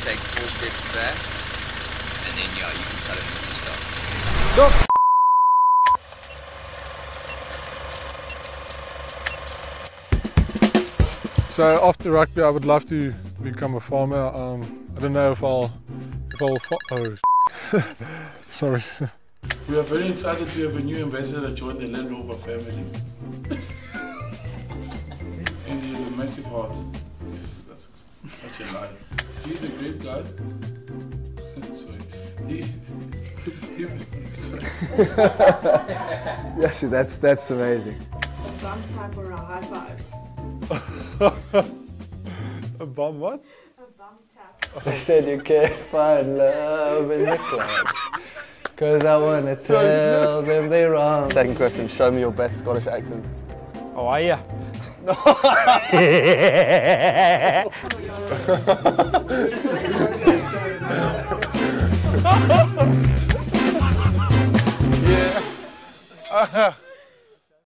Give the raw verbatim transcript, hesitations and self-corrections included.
take four steps back, and then yeah, you can tell him not to stop. Stop! So after rugby, I would love to become a farmer. Um, I don't know if I'll, if I'll. Oh, sorry. We are very excited to have a new ambassador join the Land Rover family. And he has a massive heart. Yes, that's such a lie. He's a great guy. Sorry. He, he, sorry. Yes, that's that's amazing. A bump tap or a high five? A bomb what? A bump tap. They said you can't find love in the club. Cause I wanna tell them they wrong. Second question, show me your best Scottish accent. How are you? Yeah.